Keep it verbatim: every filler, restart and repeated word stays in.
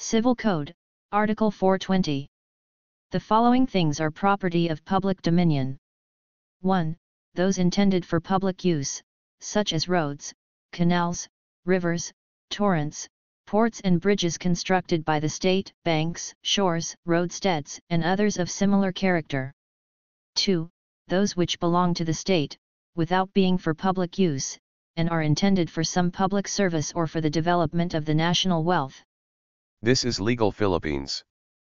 Civil Code, Article four twenty. The following things are property of public dominion. one. Those intended for public use, such as roads, canals, rivers, torrents, ports and bridges constructed by the state, banks, shores, roadsteads, and others of similar character. two. Those which belong to the state, without being for public use, and are intended for some public service or for the development of the national wealth. This is legal Philippines.